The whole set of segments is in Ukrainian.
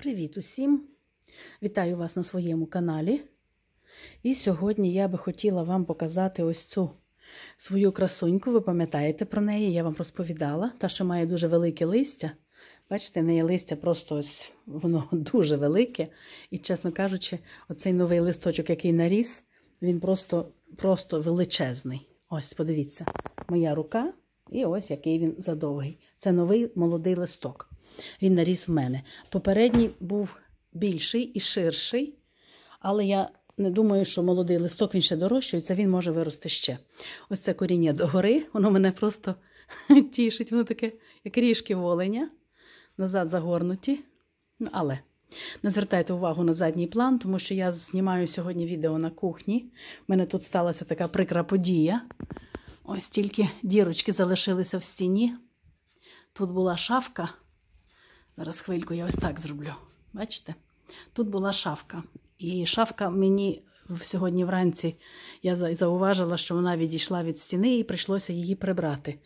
Привіт усім! Вітаю вас на своєму каналі. І сьогодні я би хотіла вам показати ось цю свою красуньку. Ви пам'ятаєте про неї, я вам розповідала. Та, що має дуже велике листя. Бачите, в неї листя просто ось, воно дуже велике. І, чесно кажучи, оцей новий листочок, який наріс, він просто величезний. Ось, подивіться, моя рука і ось який він задовгий. Це новий молодий листок. Він наріс в мене. Попередній був більший і ширший, але я не думаю, що молодий листок, він ще дорощується, він може вирости ще. Ось це коріння догори, воно мене просто тішить, воно таке, як ріжки воленя, назад загорнуті. Але не звертайте увагу на задній план, тому що я знімаю сьогодні відео на кухні. У мене тут сталася така прикра подія. Ось тільки дірочки залишилися в стіні. Тут була шафка. Зараз хвильку я ось так зроблю. Бачите? Тут була шафка. І шафка мені сьогодні вранці, я зауважила, що вона відійшла від стіни і прийшлося її прибрати.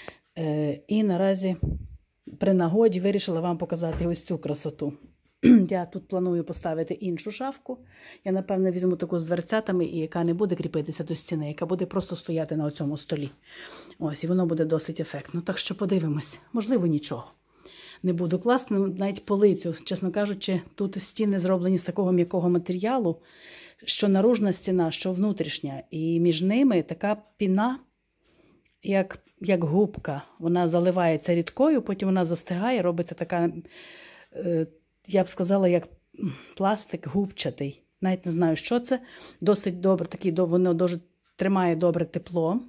І наразі при нагоді вирішила вам показати ось цю красоту. Я тут планую поставити іншу шафку. Я, напевно, візьму таку з дверцятами, і яка не буде кріпитися до стіни, яка буде просто стояти на цьому столі. Ось, і воно буде досить ефектно. Так що подивимось. Можливо, нічого. Не буду класти, навіть полицю. Чесно кажучи, тут стіни зроблені з такого м'якого матеріалу, що наружна стіна, що внутрішня. І між ними така піна, як губка. Вона заливається рідкою, потім вона застигає, робиться така, я б сказала, як пластик губчатий. Навіть не знаю, що це. Досить добре, воно дуже тримає добре тепло.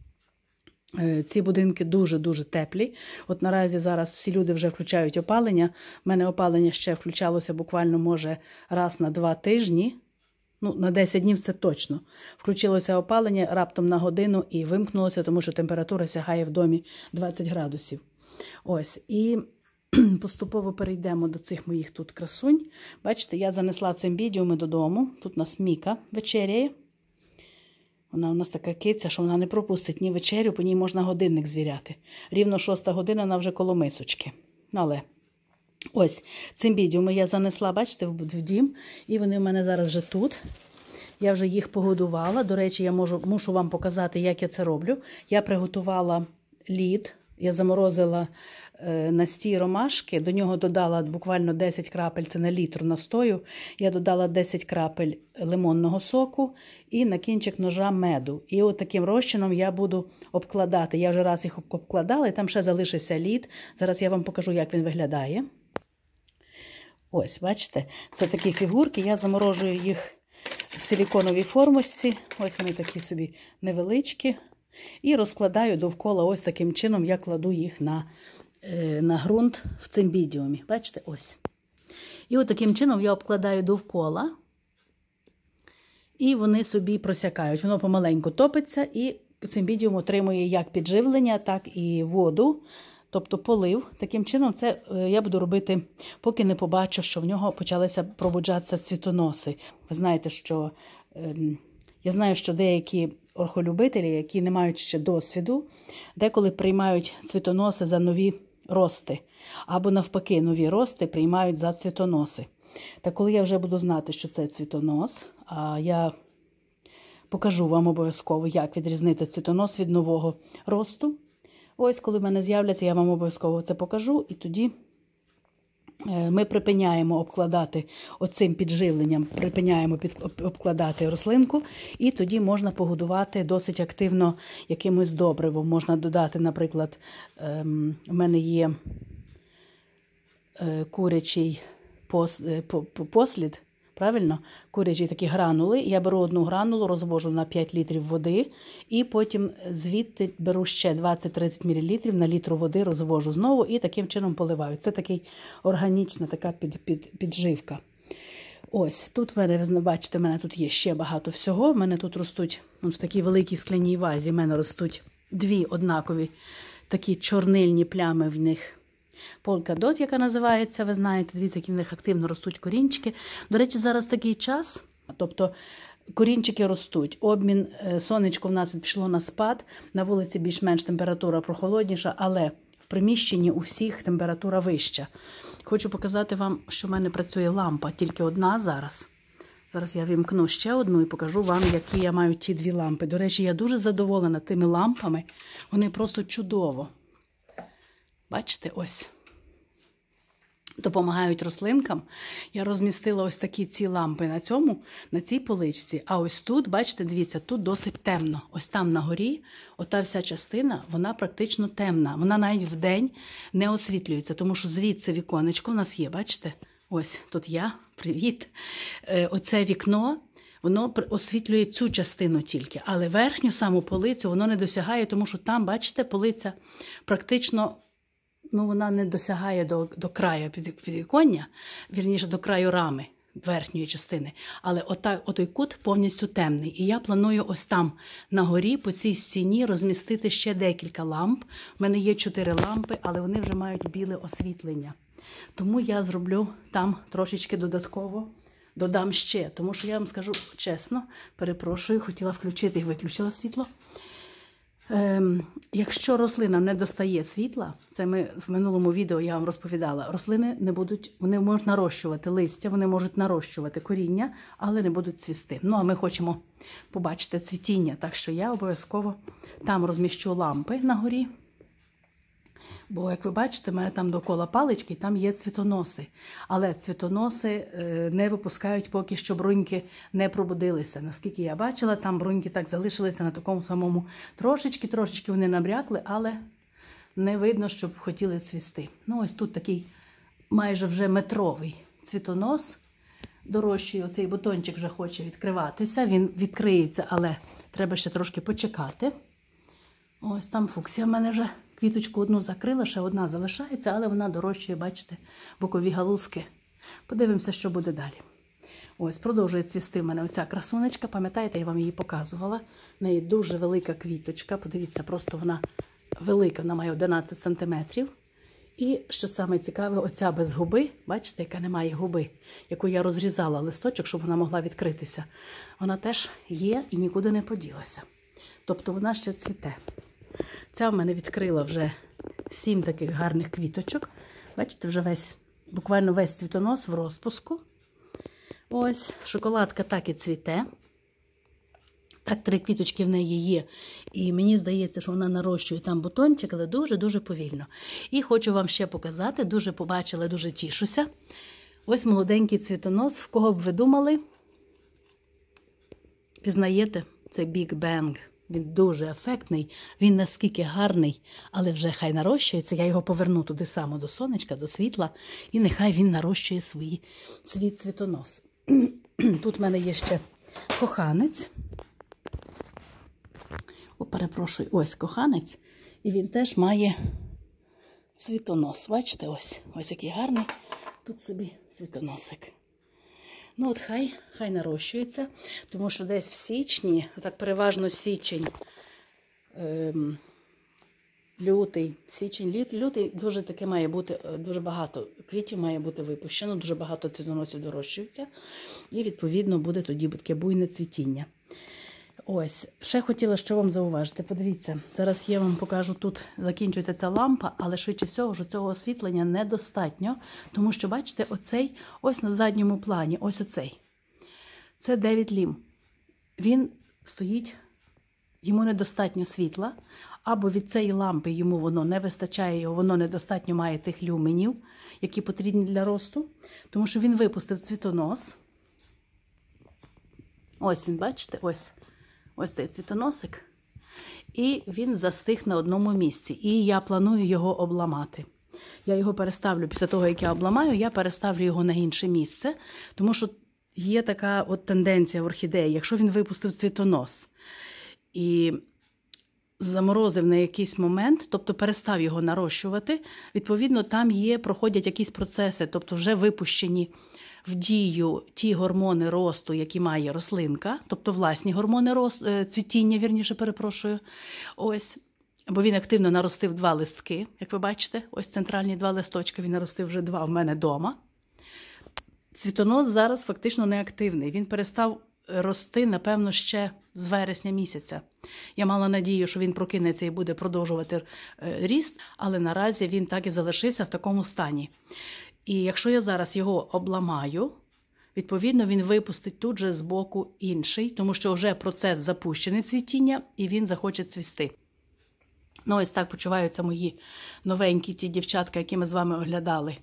Ці будинки дуже-дуже теплі. От наразі зараз всі люди вже включають опалення. У мене опалення ще включалося буквально, може, раз на 2 тижні. Ну, на 10 днів це точно. Включилося опалення раптом на годину і вимкнулося, тому що температура сягає в домі 20 градусів. Ось, і поступово перейдемо до цих моїх тут красунь. Бачите, я занесла цимбідіуми додому. Тут у нас Міка вечеряє. Вона у нас така киця, що вона не пропустить ні вечерю, по ній можна годинник звіряти. Рівно 6 година, вона вже коло мисочки. Але ось цимбідіуми я занесла, бачите, в дім. І вони в мене зараз вже тут. Я вже їх погодувала. До речі, я мушу вам показати, як я це роблю. Я приготувала лід. Я заморозила настій ромашки, до нього додала буквально 10 крапель, це на літр настою, я додала 10 крапель лимонного соку і на кінчик ножа меду. І от таким розчином я буду обкладати. Я вже раз їх обкладала, і там ще залишився лід. Зараз я вам покажу, як він виглядає. Ось, бачите, це такі фігурки, я заморожую їх в силіконовій формочці. Ось вони такі собі невеличкі. І розкладаю довкола ось таким чином, я кладу їх на ґрунт в цимбідіумі. Бачите, ось. І ось таким чином я обкладаю довкола. І вони собі просякають. Воно помаленьку топиться, і цимбідіум отримує як підживлення, так і воду, тобто полив. Таким чином це я буду робити, поки не побачу, що в нього почалися пробуджатися цвітоноси. Ви знаєте, що я знаю, що деякі орхолюбителі, які не мають ще досвіду, деколи приймають цвітоноси за нові рости. Або навпаки, нові рости приймають за цвітоноси. Та коли я вже буду знати, що це цвітонос, а я покажу вам обов'язково, як відрізнити цвітонос від нового росту. Ось, коли в мене з'являться, я вам обов'язково це покажу. І тоді ми припиняємо обкладати оцим підживленням, припиняємо обкладати рослинку, і тоді можна погодувати досить активно якимось добривом. Можна додати, наприклад, в мене є курячий послід, правильно? Курячі такі гранули. Я беру одну гранулу, розвожу на 5 літрів води, і потім звідти беру ще 20-30 мл на літру води, розвожу знову і таким чином поливаю. Це такий органічна така підживка. Ось, тут, ви бачите, в мене тут є ще багато всього. В мене тут ростуть, в такій великій скляній вазі, в мене ростуть 2 однакові такі чорнильні плями в них. Полкадот, яка називається, ви знаєте, дивіться, які в них активно ростуть корінчики. До речі, зараз такий час, тобто корінчики ростуть, обмін, сонечко в нас пішло на спад, на вулиці більш-менш температура прохолодніша, але в приміщенні у всіх температура вища. Хочу показати вам, що в мене працює лампа, тільки одна зараз. Зараз я вімкну ще одну і покажу вам, які я маю ті дві лампи. До речі, я дуже задоволена тими лампами. Вони просто чудово. Бачите, ось. Допомагають рослинкам. Я розмістила ось такі ці лампи на цій поличці. А ось тут, бачите, дивіться, тут досить темно. Ось там на горі, ота вся частина, вона практично темна. Вона навіть вдень не освітлюється, тому що звідси віконечко у нас є, бачите? Ось, тут я, привіт. Оце вікно, воно освітлює цю частину тільки. Але верхню саму полицю воно не досягає, тому що там, бачите, полиця практично... вона не досягає до краю підвіконня, вірніше, до краю рами верхньої частини. Але отой кут повністю темний. І я планую ось там на горі, по цій стіні, розмістити ще декілька ламп. У мене є 4 лампи, але вони вже мають біле освітлення. Тому я зроблю там трошечки додатково, додам ще. Тому що я вам скажу чесно, перепрошую, хотіла включити і виключила світло. Якщо рослина не достає світла, це ми в минулому відео я вам розповідала, рослини не будуть, вони можуть нарощувати листя, вони можуть нарощувати коріння, але не будуть цвісти. Ну, а ми хочемо побачити цвітіння, так що я обов'язково там розміщу лампи на горі. Бо, як ви бачите, в мене там довкола палички, там є цвітоноси. Але цвітоноси не випускають, поки що бруньки не пробудилися. Наскільки я бачила, там бруньки так залишилися на такому самому трошечки вони набрякли, але не видно, щоб хотіли цвісти. Ну, ось тут такий майже вже метровий цвітонос. Дорожчий оцей бутончик вже хоче відкриватися. Він відкриється, але треба ще трошки почекати. Ось там фуксія в мене вже. Квіточку одну закрила, ще одна залишається, але вона дорожчає, бачите, бокові галузки. Подивимося, що буде далі. Ось, продовжує цвісти в мене оця красунечка. Пам'ятаєте, я вам її показувала. В неї дуже велика квіточка. Подивіться, просто вона велика, вона має 11 см. І, що саме цікаве, оця без губи, бачите, яка не має губи, яку я розрізала листочок, щоб вона могла відкритися. Вона теж є і нікуди не поділася. Тобто вона ще цвіте. Ця в мене відкрила вже 7 таких гарних квіточок. Бачите, вже буквально весь цвітонос в розпуску. Ось, шоколадка так і цвіте. Так, 3 квіточки в неї є. І мені здається, що вона нарощує там бутончик, але дуже-дуже повільно. І хочу вам ще показати, дуже побачила, дуже тішуся. Ось молоденький цвітонос. В кого б ви думали? Пізнаєте? Це Big Bang. Він дуже ефектний, він наскільки гарний, але вже хай нарощується. Я його поверну туди само до сонечка, до світла, і нехай він нарощує свій цвітонос. Тут в мене є ще коханець. Перепрошую, ось коханець. І він теж має цвітонос. Бачите, ось який гарний. Тут собі цвітоносик. Ну от хай нарощується, тому що десь в січні, так переважно січень, лютий, лютий дуже таке має бути, дуже багато квітів має бути випущено, дуже багато цвітоносів дорощуються, і відповідно буде тоді таке буйне цвітіння. Ось, ще хотіла що вам зауважити. Подивіться, зараз я вам покажу, тут закінчується ця лампа, але швидше всього вже цього освітлення недостатньо, тому що, бачите, оцей, ось на задньому плані, ось оцей. Це Девід Лім. Він стоїть, йому недостатньо світла, або від цієї лампи йому воно не вистачає, воно недостатньо має тих люменів, які потрібні для росту, тому що він випустив цвітонос. Ось він, бачите, ось цей цвітоносик, і він застиг на одному місці. І я планую його обламати. Я його переставлю, після того, як я обламаю, я переставлю його на інше місце, тому що є така от тенденція в орхідеї, якщо він випустив цвітонос і заморозив на якийсь момент, тобто перестав його нарощувати, відповідно, там проходять якісь процеси, тобто вже випущені в дію ті гормони росту, які має рослинка, тобто власні гормони цвітіння, вірніше, перепрошую, ось, бо він активно наростив 2 листки, як ви бачите, ось центральні 2 листочки, він наростив вже 2 в мене вдома. Цвітонос зараз фактично неактивний, він перестав рости, напевно, ще з вересня місяця. Я мала надію, що він прокинеться і буде продовжувати ріст, але наразі він так і залишився в такому стані. І якщо я зараз його обламаю, відповідно, він випустить тут же збоку інший, тому що вже процес запущений цвітіння, і він захоче цвісти. Ну, ось так почуваються мої новенькі ті дівчатка, які ми з вами оглядали.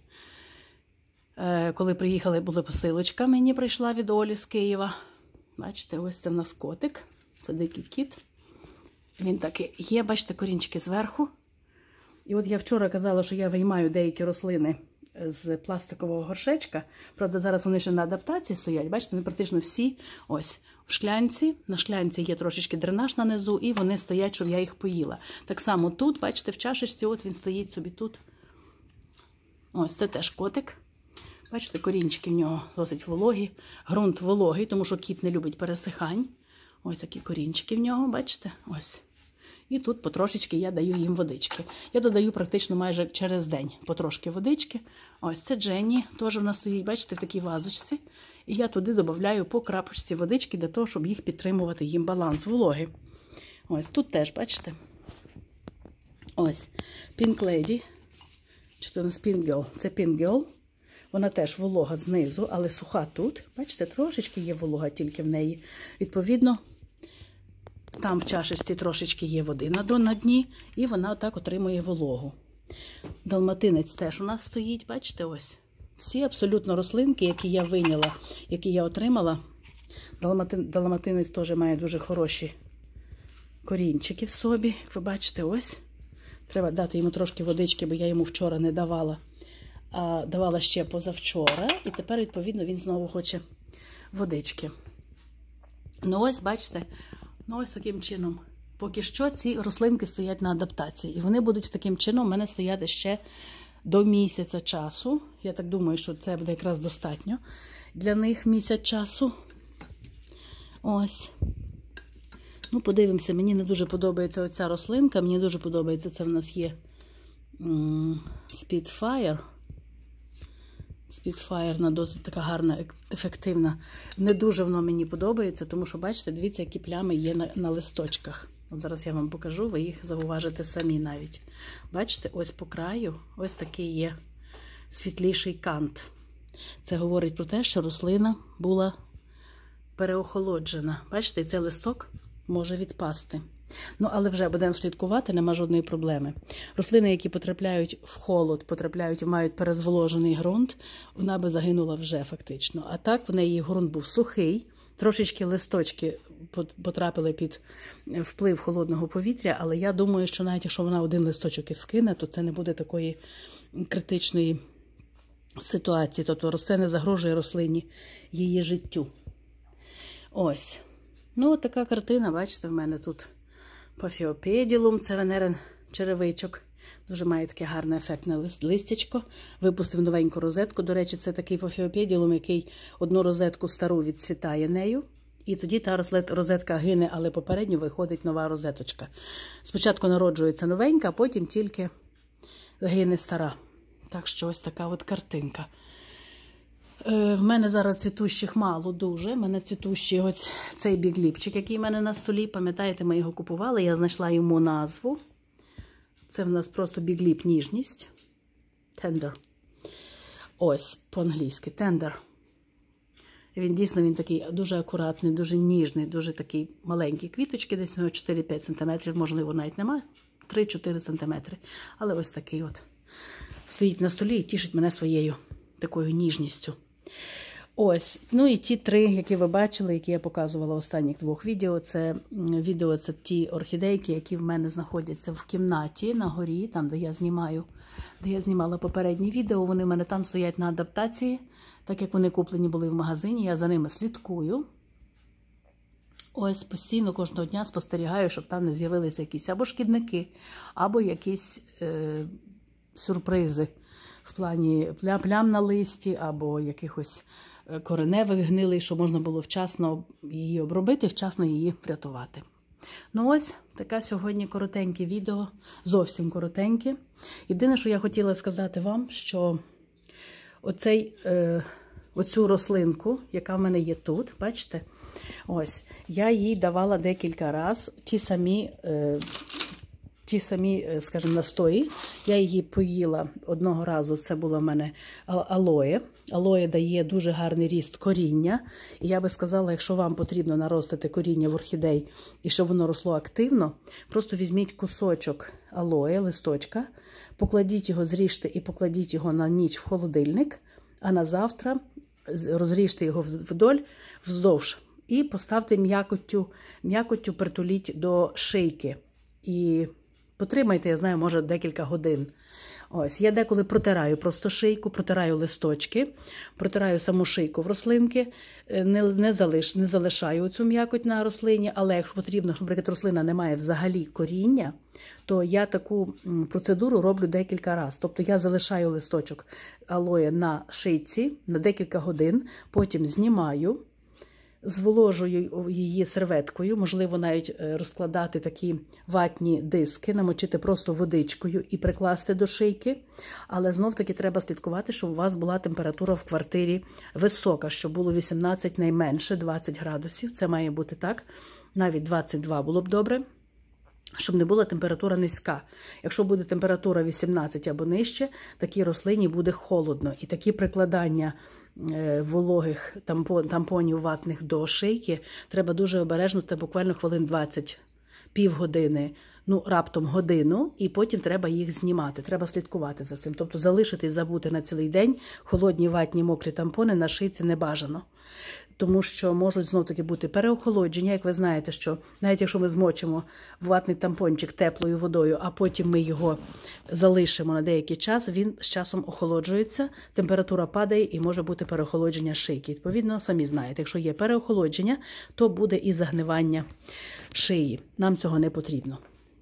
Коли приїхали, була посилочка, мені прийшла від Олі з Києва. Бачите, ось це в нас котик, це дикий кіт. Він такий є, бачите, корінчики зверху. І от я вчора казала, що я виймаю деякі рослини з пластикового горшечка. Правда, зараз вони ще на адаптації стоять. Бачите, вони практично всі ось в шклянці. На шклянці є трошечки дренаж на низу, і вони стоять, щоб я їх поїла. Так само тут, бачите, в чашечці, от він стоїть собі тут. Ось, це теж котик. Бачите, корінчики в нього досить вологі. Ґрунт вологий, тому що кіт не любить пересихань. Ось такі корінчики в нього, бачите? Ось. І тут потрошечки я даю їм водички. Я додаю практично майже через день потрошки водички. Ось це Дженні, теж в нас стоїть, бачите, в такій вазочці. І я туди додаю по крапочці водички для того, щоб їх підтримувати, їм баланс вологи. Ось тут теж, бачите? Ось Pink Lady. Чи то у нас Pink Girl? Це Pink Girl. Вона теж волога знизу, але суха тут. Бачите, трошечки є волога тільки в неї. Відповідно, там в чашечці трошечки є води на дні, і вона отак отримує вологу. Далматинець теж у нас стоїть, бачите, ось. Всі абсолютно рослинки, які я вийняла, які я отримала. Далматинець теж має дуже хороші корінчики в собі. Як ви бачите, ось. Треба дати йому трошки водички, бо я йому вчора не давала. А давала ще позавчора. І тепер, відповідно, він знову хоче водички. Ну ось, бачите, ну ось таким чином. Поки що ці рослинки стоять на адаптації. І вони будуть таким чином у мене стояти ще до місяця часу. Я так думаю, що це буде якраз достатньо для них місяць часу. Ось. Ну, подивимося, мені не дуже подобається оця рослинка. Мені дуже подобається, це в нас є Spitfire. Spitfire, вона досить така гарна, ефективна. Не дуже воно мені подобається, тому що, бачите, дивіться, які плями є на листочках. От зараз я вам покажу, ви їх зауважите самі навіть. Бачите, ось по краю, ось такий є світліший кант. Це говорить про те, що рослина була переохолоджена. Бачите, і цей листок може відпасти. Ну, але вже будемо слідкувати, нема жодної проблеми. Рослини, які потрапляють в холод, мають перезволожений ґрунт, вона би загинула вже фактично. А так в неї ґрунт був сухий, трошечки листочки потрапили під вплив холодного повітря, але я думаю, що навіть якщо вона один листочок і скине, то це не буде такої критичної ситуації. Тобто це не загрожує рослині її життю. Ось. Ну, от така картина, бачите, в мене тут Paphiopedilum, це венерин черевичок. Дуже має таке гарне ефектне листячко. Випустив новеньку розетку. До речі, це такий Paphiopedilum, який одну розетку стару відцвітає нею. І тоді та розетка гине, але попередньо виходить нова розеточка. Спочатку народжується новенька, а потім тільки гине стара. Так що ось така от картинка. В мене зараз цвітущих мало дуже. В мене цвітущий ось цей бігліпчик, який в мене на столі. Пам'ятаєте, ми його купували, я знайшла йому назву. Це в нас просто бігліп ніжність. Tender. Ось, по-англійськи, tender. Він дійсно він такий дуже акуратний, дуже ніжний, дуже такий маленький квіточки, десь у нього 4-5 см, можливо, навіть немає, 3-4 см. Але ось такий от стоїть на столі і тішить мене своєю такою ніжністю. Ось, ну і ті три, які ви бачили, які я показувала в останніх двох відео, це ті орхідейки, які в мене знаходяться в кімнаті на горі, там, де я знімала попередні відео, вони в мене там стоять на адаптації, так як вони куплені були в магазині, я за ними слідкую. Ось постійно кожного дня спостерігаю, щоб там не з'явилися якісь або шкідники, або якісь сюрпризи в плані плям на листі, або якихось кореневих гнилий, щоб можна було вчасно її обробити, вчасно її врятувати. Ну ось, таке сьогодні коротеньке відео, зовсім коротеньке. Єдине, що я хотіла сказати вам, що оцю рослинку, яка в мене є тут, бачите, ось, я їй давала декілька разів ті ті самі, скажімо, настої. Я її поїла одного разу, це було в мене алоє. Алоє дає дуже гарний ріст коріння. І я би сказала, якщо вам потрібно наростити коріння в орхідей і щоб воно росло активно, просто візьміть кусочок алоє, листочка, покладіть його, зріжте і покладіть його на ніч в холодильник, а на завтра розріжте його вздовж і поставте м'якоттю притуліть до шийки. І потримайте, я знаю, може декілька годин. Ось, я деколи протираю просто шийку, протираю листочки, протираю саму шийку в рослинки, не залишаю цю м'якоть на рослині, але якщо потрібно, щоб, наприклад, рослина не має взагалі коріння, то я таку процедуру роблю декілька разів. Тобто я залишаю листочок алоє на шийці на декілька годин, потім знімаю, зволожую її серветкою, можливо навіть розкладати такі ватні диски, намочити просто водичкою і прикласти до шийки. Але знов-таки треба слідкувати, щоб у вас була температура в квартирі висока, щоб було 18 найменше, 20 градусів. Це має бути так, навіть 22 було б добре, щоб не була температура низька. Якщо буде температура 18 або нижче, такій рослині буде холодно. І такі прикладання вологих тампонів ватних до шийки треба дуже обережно, це буквально хвилин 20, півгодини, раптом годину, і потім треба їх знімати. Треба слідкувати за цим. Тобто залишити і забути на цілий день холодні ватні мокрі тампони на шийці не бажано. Тому що можуть знов-таки бути переохолодження. Як ви знаєте, що навіть якщо ми змочимо ватний тампончик теплою водою, а потім ми його залишимо на деякий час, він з часом охолоджується, температура падає і може бути переохолодження шийки. Відповідно, самі знаєте, якщо є переохолодження, то буде і загнивання шиї. Нам цього не потрібно.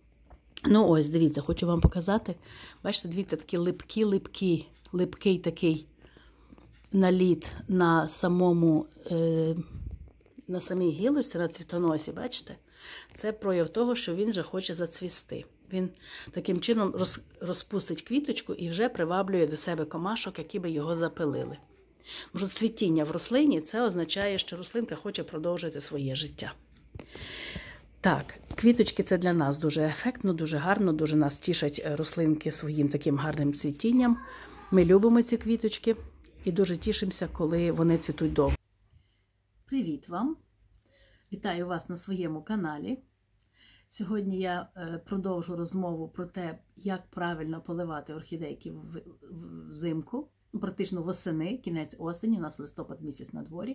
Ось, дивіться, хочу вам показати. Бачите, дивіться, такі липкий такий наліт на самій гілочці, на цвітоносі, бачите? Це прояв того, що він вже хоче зацвісти. Він таким чином розпустить квіточку і вже приваблює до себе комашок, які би його запилили. Тому що цвітіння в рослині – це означає, що рослинка хоче продовжити своє життя. Так, квіточки – це для нас дуже ефектно, дуже гарно, дуже нас тішать рослинки своїм таким гарним цвітінням. Ми любимо ці квіточки і дуже тішимося, коли вони цвітуть довго. Привіт вам! Вітаю вас на своєму каналі. Сьогодні я продовжу розмову про те, як правильно поливати орхідейки взимку, практично восени, кінець осені, у нас листопад місяць на дворі.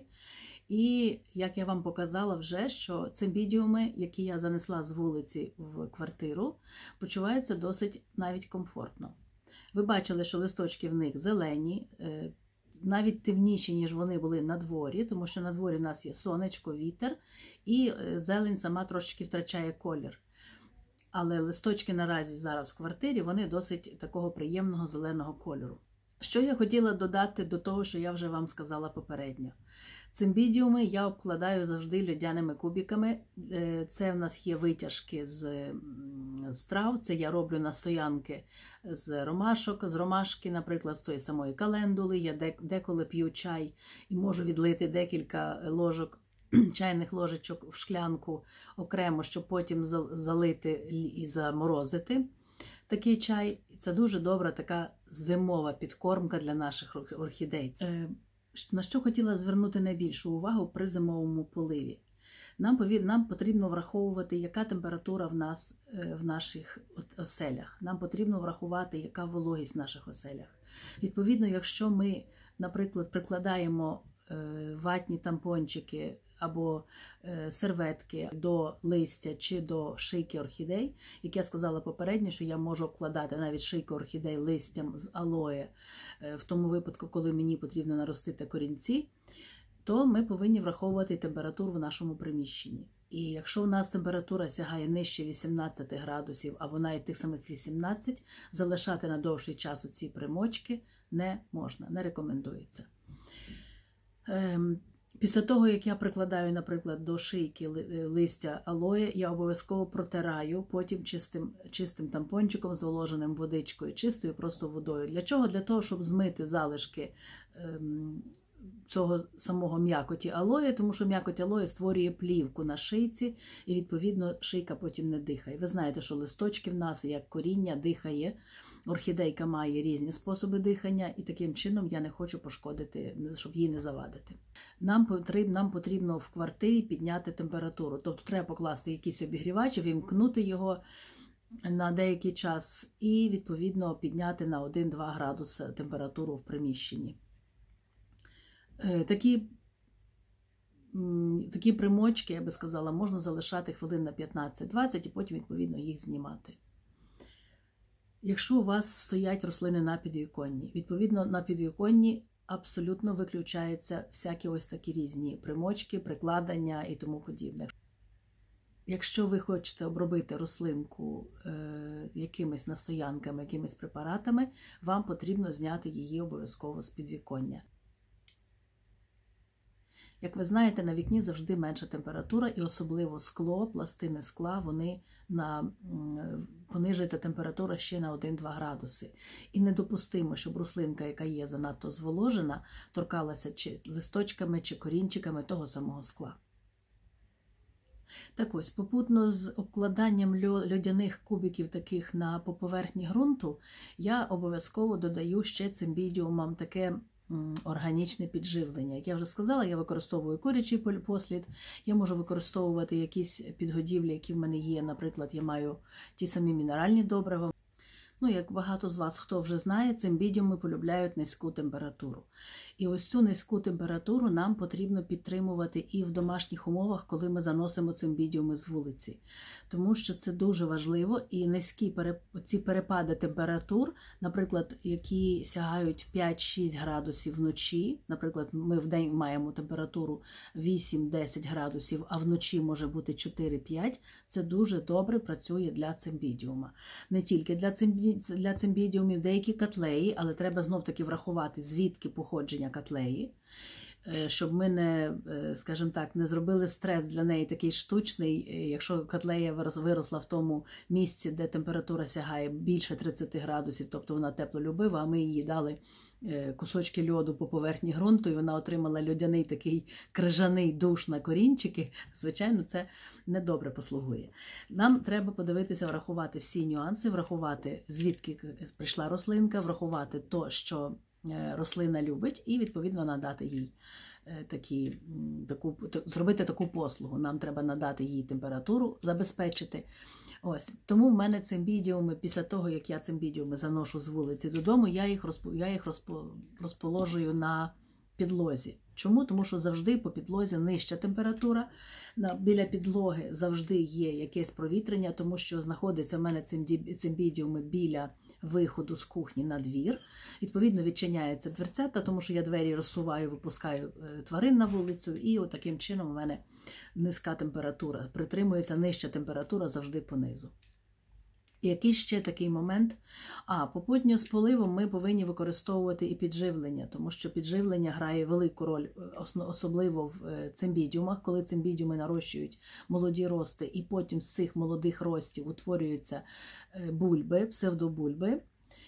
І, як я вам показала вже, що цимбідіуми, які я занесла з вулиці в квартиру, почуваються досить навіть комфортно. Ви бачили, що листочки в них зелені, навіть темніші, ніж вони були на дворі, тому що на дворі у нас є сонечко, вітер, і зелень сама трошечки втрачає колір. Але листочки наразі зараз в квартирі, вони досить такого приємного зеленого кольору. Що я хотіла додати до того, що я вже вам сказала попередньо. Цимбідіуми я обкладаю завжди льодяними кубиками. Це в нас є витяжки з трав, це я роблю настоянки з ромашок, з ромашки, наприклад, з тої самої календули. Я деколи п'ю чай і можу відлити декілька ложок, чайних ложечок в шклянку окремо, щоб потім залити і заморозити такий чай. Це дуже добра така зимова підкормка для наших орхідей. На що хотіла звернути найбільшу увагу при зимовому поливі? Нам потрібно враховувати, яка температура в нас в наших оселях. Нам потрібно врахувати, яка вологість в наших оселях. Відповідно, якщо ми, наприклад, прикладаємо ватні тампончики або серветки до листя чи до шийки орхідей, як я сказала попередньо, що я можу обкладати навіть шийку орхідей листям з алоє, в тому випадку, коли мені потрібно наростити корінці, то ми повинні враховувати температуру в нашому приміщенні. І якщо у нас температура сягає нижче 18 градусів або навіть тих самих 18, залишати на довший час у ці примочки не можна, не рекомендується. Після того, як я прикладаю, наприклад, до шийки листя алоє, я обов'язково протираю потім чистим тампончиком, зволоженим водичкою, чистою просто водою. Для чого? Для того, щоб змити залишки цього самого м'якоті алої, тому що м'якоть алої створює плівку на шийці, і, відповідно, шийка потім не дихає. Ви знаєте, що листочки в нас, як коріння, дихає. Орхідейка має різні способи дихання, і таким чином я не хочу пошкодити, щоб їй не завадити. Нам потрібно в квартирі підняти температуру. Тобто треба покласти якийсь обігрівач, вімкнути його на деякий час і, відповідно, підняти на 1-2 градуси температуру в приміщенні. Такі примочки, я би сказала, можна залишати хвилин на 15-20 і потім, відповідно, їх знімати. Якщо у вас стоять рослини на підвіконні, відповідно, на підвіконні абсолютно виключаються всякі ось такі різні примочки, прикладання і тому подібне. Якщо ви хочете обробити рослинку якимись настоянками, якимись препаратами, вам потрібно зняти її обов'язково з підвіконня. Як ви знаєте, на вікні завжди менша температура, і особливо скло, пластини скла, понижується температура ще на 1-2 градуси. І недопустимо, щоб рослинка, яка є занадто зволожена, торкалася чи листочками, чи корінчиками того самого скла. Так ось, попутно з обкладанням льодяних кубиків таких по поверхні ґрунту, я обов'язково додаю ще цимбідіумам таке органічне підживлення. Як я вже сказала, я використовую курячий послід, я можу використовувати якісь підгодівлі, які в мене є. Наприклад, я маю ті самі мінеральні добрива. Як багато з вас, хто вже знає, цимбідіуми полюбляють низьку температуру. І ось цю низьку температуру нам потрібно підтримувати і в домашніх умовах, коли ми заносимо цимбідіуми з вулиці. Тому що це дуже важливо, і низькі ці перепади температур, наприклад, які сягають 5-6 градусів вночі, наприклад, ми в день маємо температуру 8-10 градусів, а вночі може бути 4-5, це дуже добре працює для цимбідіума. Не тільки для цимбідіумів, деякі котлеї, але треба знов-таки врахувати, звідки походження котлеї, щоб ми скажімо так, не зробили стрес для неї такий штучний, якщо котлея виросла в тому місці, де температура сягає більше 30 градусів, тобто вона теплолюбива, а ми їй дали кусочки льоду по поверхні ґрунту, і вона отримала льодяний такий крижаний душ на корінчики, звичайно, це недобре послугує. Нам треба подивитися, врахувати всі нюанси, врахувати, звідки прийшла рослинка, врахувати то, що рослина любить, і, відповідно, надати їй зробити таку послугу. Нам треба надати їй температуру, забезпечити. Ось. Тому в мене цимбідіуми, після того, як я цимбідіуми заношу з вулиці додому, я їх розположую на підлозі. Чому? Тому що завжди по підлозі нижча температура, біля підлоги завжди є якесь провітрення, тому що знаходиться в мене цимбідіуми біля виходу з кухні на двір. Відповідно, відчиняється дверцята, тому що я двері розсуваю, випускаю тварин на вулицю, і от таким чином у мене низька температура, притримується нижча температура завжди понизу. І який ще такий момент? Попутньо з поливом ми повинні використовувати і підживлення, тому що підживлення грає велику роль, особливо в цимбідіумах, коли цимбідіуми нарощують молоді рости, і потім з цих молодих ростів утворюються бульби, псевдобульби.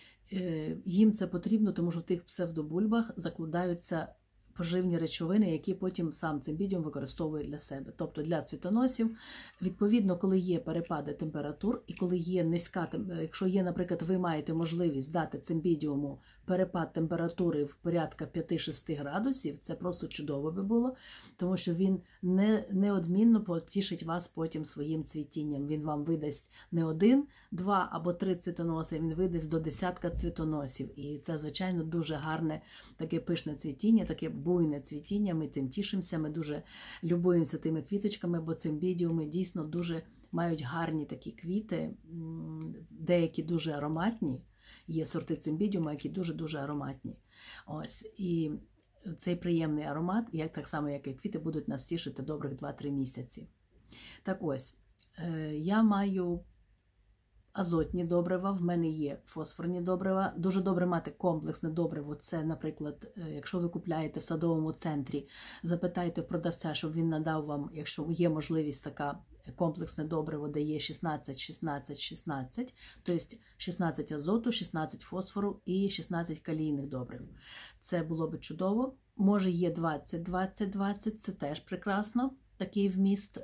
Їм це потрібно, тому що в тих псевдобульбах закладаються поживні речовини, які потім сам цимбідіум використовує для себе, тобто для цвітоносів. Відповідно, коли є перепади температур і коли є низька, якщо є, наприклад, ви маєте можливість дати цимбідіуму перепад температури в порядка 5-6 градусів, це просто чудово би було, тому що він неодмінно потішить вас потім своїм цвітінням. Він вам видасть не 1, 2 або 3 цвітоноси, він видасть до 10 цвітоносів. І це, звичайно, дуже гарне таке пишне цвітіння, таке буйне цвітіння, ми тим тішимося, ми дуже любуємося тими квіточками, бо цимбідіуми дійсно дуже мають гарні такі квіти, деякі дуже ароматні, є сорти цимбідіума, які дуже-дуже ароматні. Ось, і цей приємний аромат, так само, як і квіти, будуть нас тішити добрих 2-3 місяці. Так ось, я маю азотні добрива, в мене є фосфорні добрива. Дуже добре мати комплексне добриво. Це, наприклад, якщо ви купляєте в садовому центрі, запитайте в продавця, щоб він надав вам, якщо є можливість така, комплексне добриво, де є 16, 16, 16, тобто 16 азоту, 16 фосфору і 16 калійних добрив. Це було би чудово. може є 20-20-20, це теж прекрасно, такий вміст.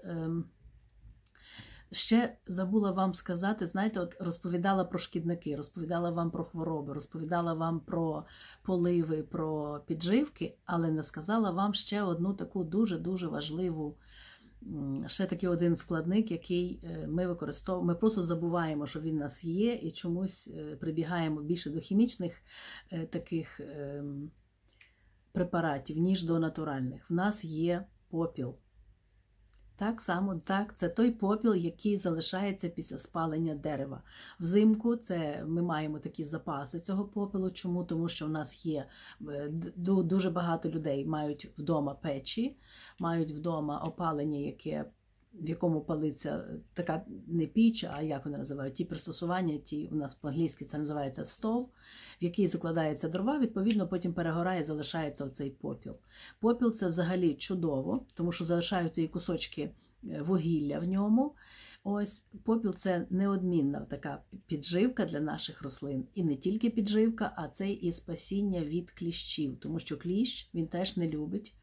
Ще забула вам сказати, знаєте, от розповідала про шкідники, розповідала вам про хвороби, розповідала вам про поливи, про підживки, але не сказала вам ще одну таку дуже-дуже важливу, ще такий один складник, який ми використовуємо. Ми просто забуваємо, що він у нас є, і чомусь прибігаємо більше до хімічних таких препаратів, ніж до натуральних. В нас є попіл. Так само, так, це той попіл, який залишається після спалення дерева. Взимку ми маємо такі запаси цього попелу. Чому? Тому що в нас є дуже багато людей мають вдома печі, мають вдома опалення, в якому палиться така не піч, а як вони називають, ті пристосування, у нас по-англійськи це називається стов, в який закладається дрова, відповідно потім перегорає, залишається оцей попіл. Попіл це взагалі чудово, тому що залишаються і кусочки вугілля в ньому. Ось попіл це неодмінна така підживка для наших рослин. І не тільки підживка, а це і спасіння від кліщів, тому що кліщ, він теж не любить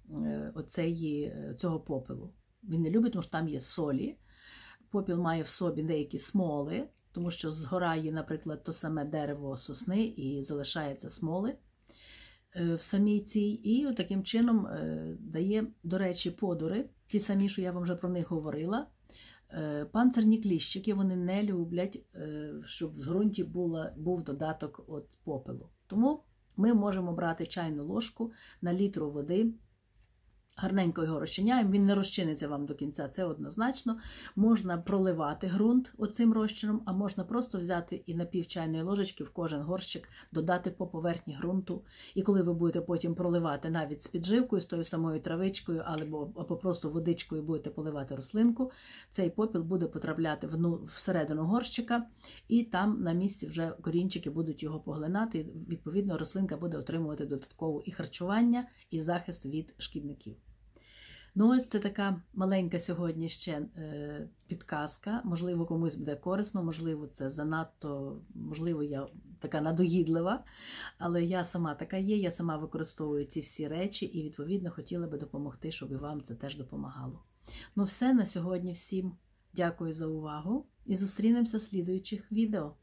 цього попелу. Він не любить, тому що там є солі. Попіл має в собі деякі смоли, тому що згорає, наприклад, то саме дерево сосни і залишаються смоли в самій цій. І таким чином дає, до речі, подури, ті самі, що я вам вже про них говорила. Панцирні кліщики, вони не люблять, щоб в ґрунті був додаток от попелу. Тому ми можемо брати чайну ложку на літру води, гарненько його розчиняємо, він не розчиниться вам до кінця, це однозначно. Можна проливати ґрунт оцим розчином, а можна просто взяти і на пів чайної ложечки в кожен горщик додати по поверхні ґрунту. І коли ви будете потім проливати навіть з підживкою, з тою самою травичкою, або просто водичкою будете поливати рослинку, цей попіл буде потрапляти всередину горщика, і там на місці вже корінчики будуть його поглинати, і відповідно рослинка буде отримувати додатково і харчування, і захист від шкідників. Ну ось це така маленька сьогодні ще підказка, можливо комусь буде корисно, можливо це занадто, можливо я така надоїдлива, але я сама така є, я сама використовую ці всі речі і відповідно хотіла би допомогти, щоб і вам це теж допомагало. Ну все, на сьогодні всім дякую за увагу і зустрінемося в слідуючих відео.